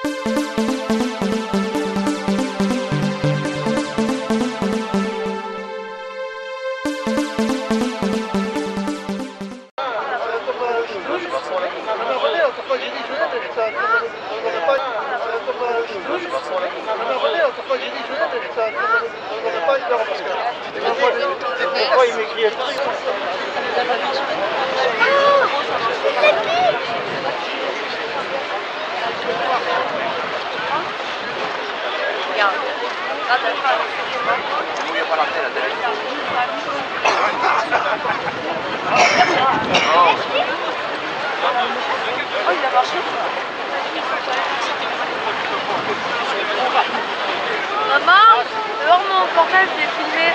Maman, dehors mon portable, je l'ai filmé.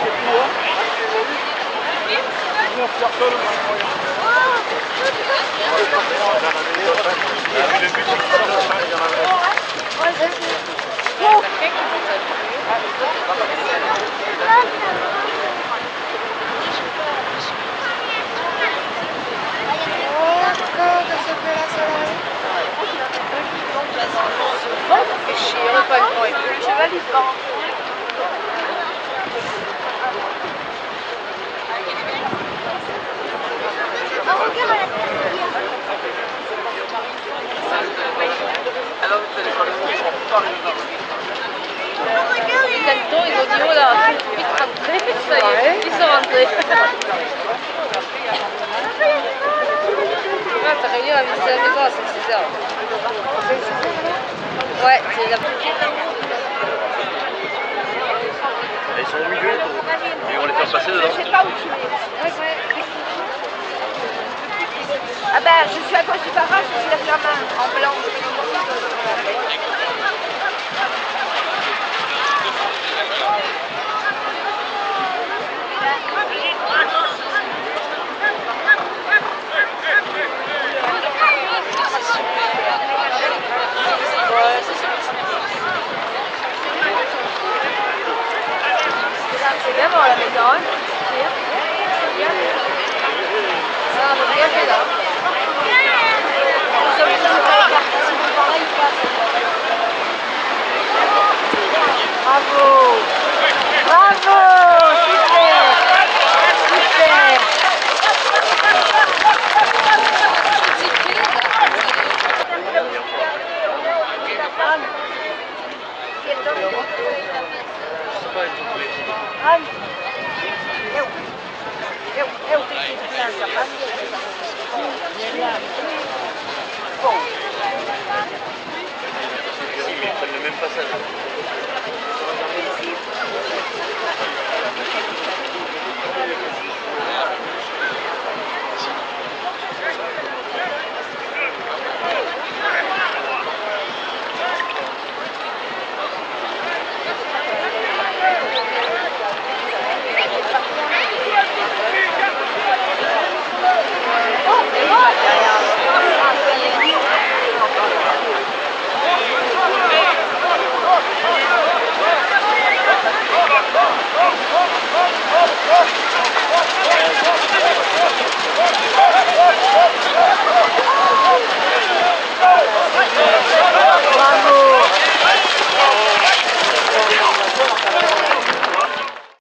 C'est chiant, pas le temps. Le cheval il se vend. Tantôt ils ont dit oh là, vite rentrer, ça y est, ils sont rentrés. Ah, t'as réuni à visiter la maison à 6 heures. Ouais, c'est la petite. Ils sont au milieu et on les fait passer dedans. Je sais pas où tu es. Ah ben, je suis à gauche du barrage, je suis la flamme en blanc. C'est bien dans la maison, hein. C'est bien. Ça, on a bien fait là. Bravo! Bravo! Super! Super! Mais ils prennent le même passage.